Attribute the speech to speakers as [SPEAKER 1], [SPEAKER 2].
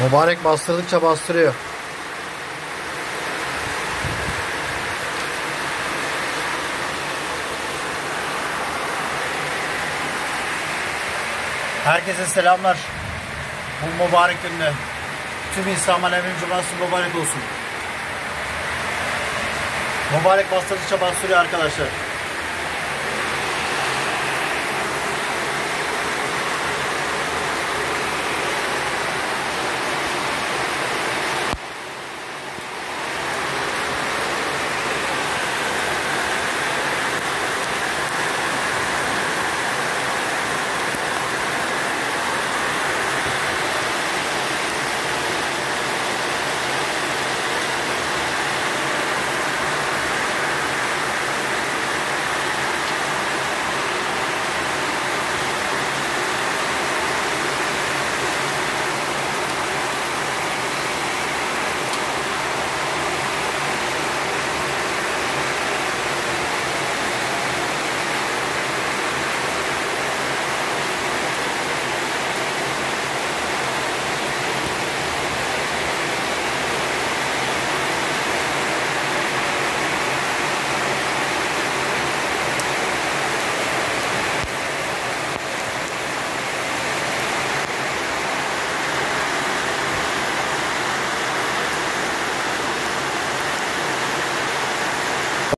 [SPEAKER 1] Mübarek bastırdıkça bastırıyor. Herkese selamlar. Bu mübarek günde tüm İslam aleminin cuması mübarek olsun. Mübarek bastırdıkça bastırıyor arkadaşlar.